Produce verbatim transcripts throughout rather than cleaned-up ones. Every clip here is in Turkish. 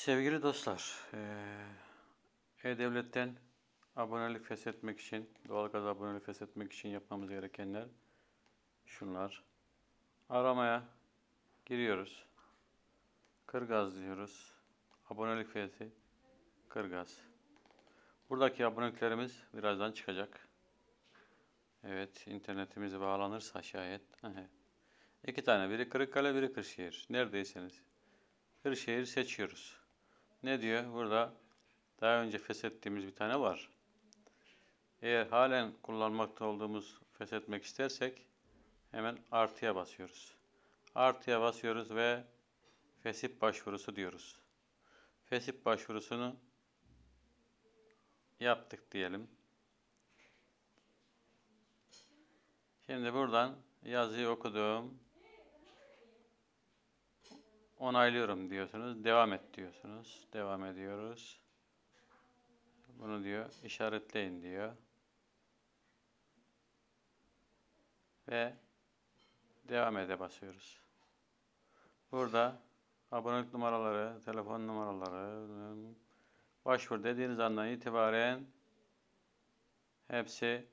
Sevgili dostlar, eee, E-Devlet'ten abonelik feshetmek için, doğalgaz abonelik feshetmek için yapmamız gerekenler şunlar. Aramaya giriyoruz. Kırgaz diyoruz. Abonelik feshi, Kırgaz. Buradaki aboneliklerimiz birazdan çıkacak. Evet, internetimize bağlanırsa şayet. İki tane, biri Kırıkkale, biri Kırşehir. Neredeyseniz. Kırşehir seçiyoruz. Ne diyor? Burada daha önce feshettiğimiz bir tane var. Eğer halen kullanmakta olduğumuz feshetmek istersek hemen artıya basıyoruz. Artıya basıyoruz ve fesih başvurusu diyoruz. Fesih başvurusunu yaptık diyelim. Şimdi buradan yazıyı okudum. Onaylıyorum diyorsunuz. Devam et diyorsunuz. Devam ediyoruz. Bunu diyor işaretleyin diyor. Ve devam ede basıyoruz. Burada abonelik numaraları, telefon numaraları, başvur dediğiniz andan itibaren hepsi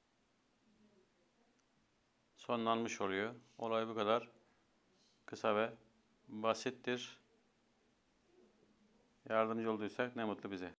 sonlanmış oluyor. Olay bu kadar kısa ve basittir. Yardımcı olduysak ne mutlu bize.